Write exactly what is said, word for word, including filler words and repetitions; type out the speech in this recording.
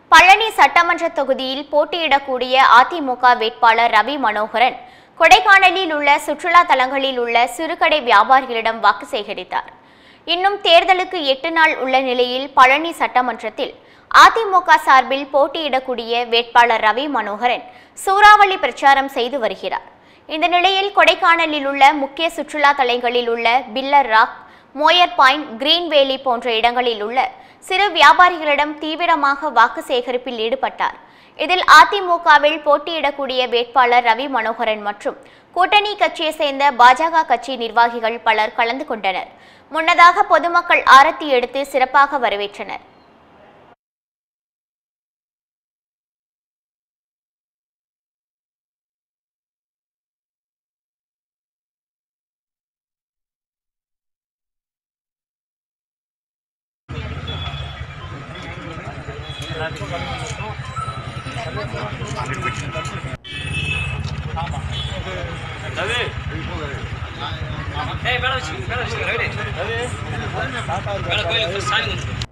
பழனி சட்டமன்ற தொகுதியில் போட்டியிடக்கூடிய அதிமுக வேட்பாளர் ரவி மனோகரன் கொடைக்கானலில் உள்ள சுற்றுலா தலங்களில் உள்ள சிறுகடை வியாபாரிகளிடம் வாக்கு சேகரித்தார். இன்னும் தேர்தலுக்கு எட்டு நாள் உள்ள நிலையில் பழனி சட்டமன்றத்தில் அதிமுக சார்பில் போட்டியிடக்கூடிய வேட்பாளர் ரவி மனோகரன் சூறாவளி பிரச்சாரம் செய்து வருகிறார். இந்த நிலையில் கொடைக்கானலில் உள்ள முக்கிய சுற்றுலா தலங்களில் உள்ள Pillar Rock, Moir Point, Green Valley போன்ற இடங்களில் உள்ள சிறு வியாபாரிகளிடம் தீவிரமாக வாக்கு சேகரிப்பில் ஈடுபட்டார். இதில் அதிமுகவில் போட்டியிடக்கூடிய வேட்பாளர் ரவி மனோகரன் மற்றும் கூட்டணி கட்சியை சேர்ந்த பாஜக கட்சி நிர்வாகிகள் பலர் கலந்து கொண்டனர். முன்னதாக பொதுமக்கள் ஆரத்தி எடுத்து சிறப்பாக வரவேற்றனர். Hey,